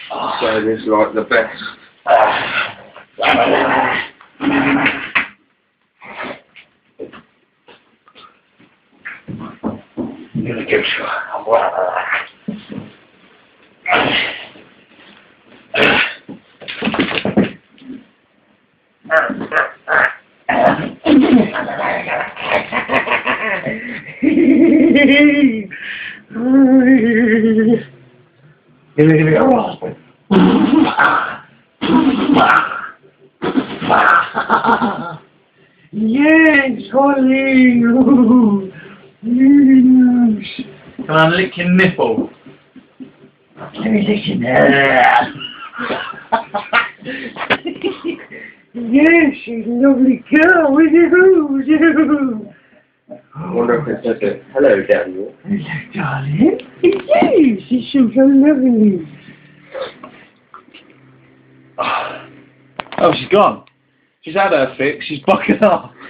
So it's like the best. I'm gonna give you give me a roll. Yes, Holly. Yes. Can I lick your nipple? Let me lick your nipple. Yes, she's a lovely girl, isn't you? I wonder if it says it. Hello, Daniel. Hello, darling. Yes, she's so lovely. Oh, she's gone. She's had her fix. She's bucking off.